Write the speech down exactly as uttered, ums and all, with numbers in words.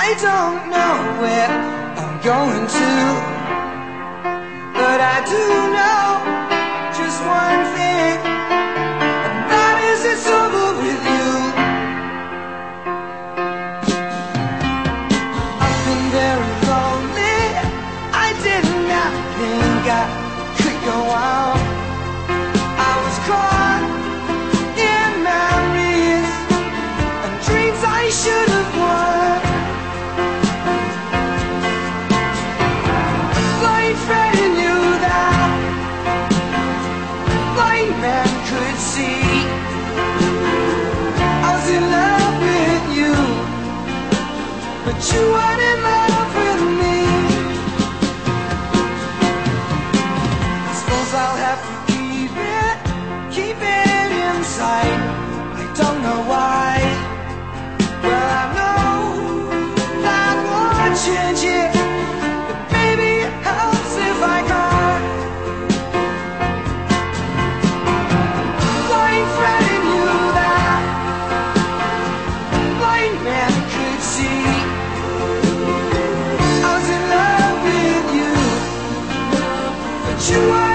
I don't know where I'm going to, but I do know just one thing, and that is it's over with you. I've been very lonely, I did not think I could go on. I was caught in memories and dreams I should have won. Blind friend knew that blind man could see I was in love with you, but you weren't in love with me. I suppose I'll have to keep it, keep it inside. I don't know why. Well, I know that won't change it, but maybe it helps if I cry. Blind friend knew that blind man could see I was in love with you, but you were